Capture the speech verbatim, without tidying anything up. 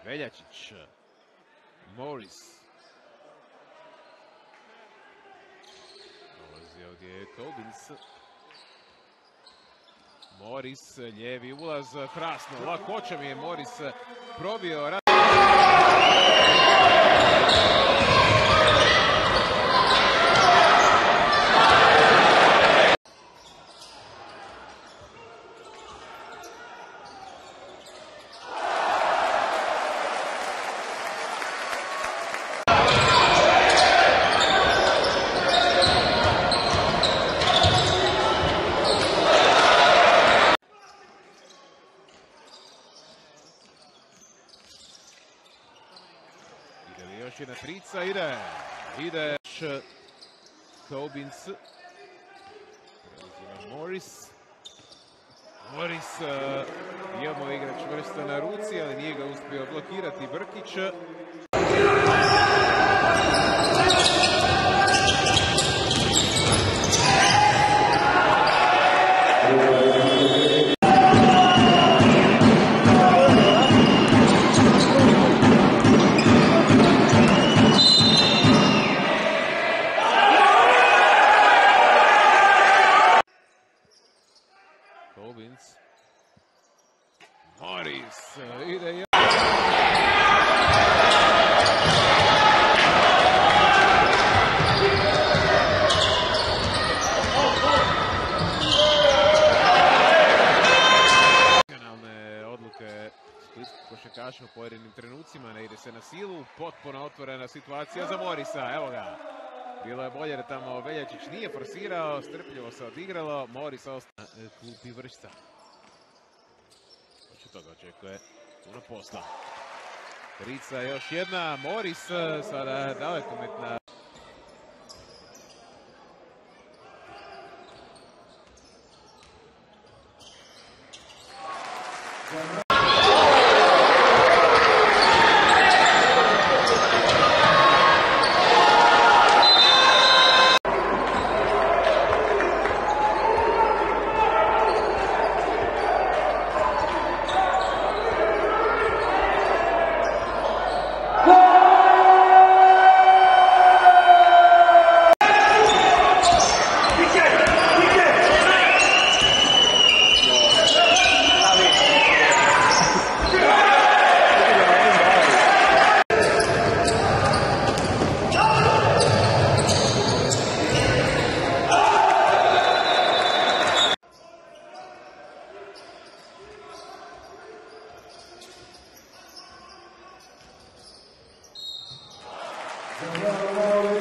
Veljačić. Morris. Dolazi ovdje Tobins. Morris, lijevi ulaz, krasno, lakoćom je Morris probio. Još jedna trica, ide, ide Tobins, preuzima Morris, Morris, uh, imamo igrač čvrsto na ruci, ali nije ga uspio blokirati Brkić. Tobins. Morris ide i... Regionalne odluke splitskih košarkaša u pojedinim trenucima, ne ide se na silu, potpuno otvorena situacija za Morrisa, evo ga. Bilo je bolje da tamo Veljačić nije forsirao, strpljivo se odigralo, Morris ostaje na klupi Vršca. Što toga očekuje puno posla. Trica još jedna, Morris sada dalekometna. Wow.